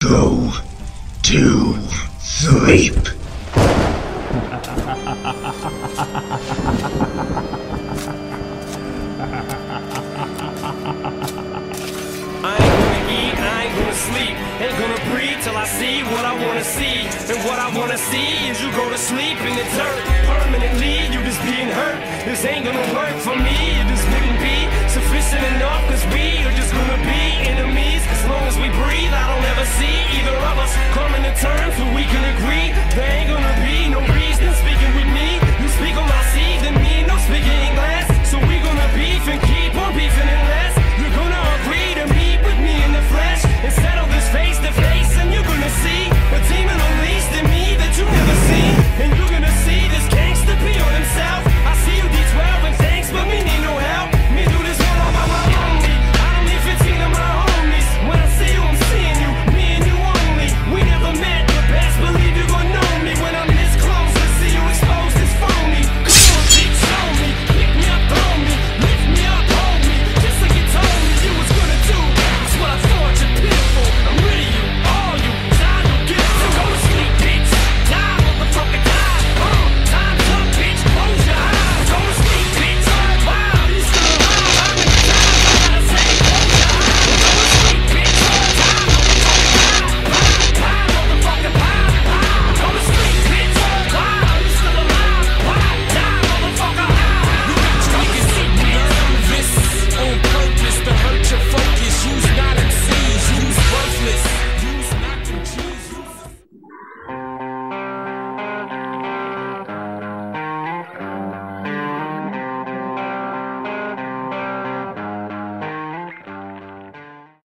Go to sleep. Sleep, ain't gonna breathe till I see what I wanna see. And what I wanna see is you go to sleep in the dirt permanently. You just being hurt. This ain't gonna work for me. It just wouldn't be sufficient enough, cause we